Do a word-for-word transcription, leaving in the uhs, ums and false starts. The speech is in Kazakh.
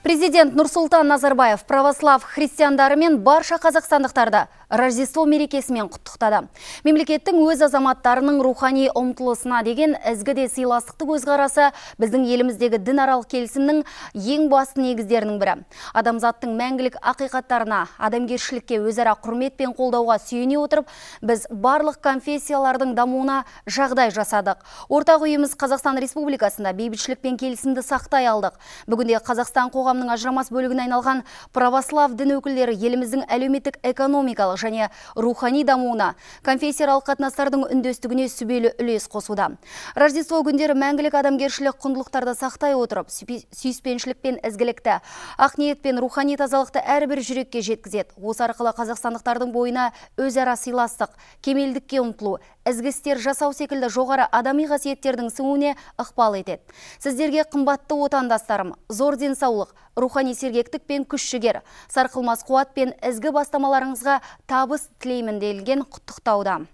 Президент Нұрсұлтан Назарбаев православ христиандары мен барша қазақстандықтарды Рождество мерекесімен құттықтады. Мемлекеттің өз азаматтарының рухани ұмтылысына деген ізгі де сыйластықты көзқарасы біздің еліміздегі дінаралық келісімнің ең басты негіздерінің бірі. Адамзаттың мәңгілік ақиқаттарына, адамгершілікке өзара құрмет пен қолдауға сүйене отырып, біз барлық конфессиялардың дамуына жағдай жасадық. Ортақ үйіміз Қазақстан Республикасында бейбітшілік пен келісімді сақтай алдық. Бүгінде Қазақстан қоғамның ажырамас бөлігіне айналған православ дін өкілдері еліміздің әлеуметтік экономикалық және рухани дамуына, конфессияаралық қатынастардың үндестігіне сүбелі үлес қосуда. Рождество күндері мәңгілік адамгершілік құндылықтарды сақтай отырып, сүйіспеншілік пен ізгілікті, ақниет пен рухани тазалықты әрбір жүрекке жеткізеді. Осы арқылы қазақстандықтардың бойына өзара сыйластық, кемелдікке ұмтылу, ізгі істер жасау секілді жоғары адами қасиеттердің сіңуіне ықпал етеді. Сіздерге қымбатты отандастарым, зор денсаулық, рухани сергектік пен күш-жігер, сарқылмас қуат пен ізгі бастамаларыңызға табыс тілеймін делінген құттықтауда.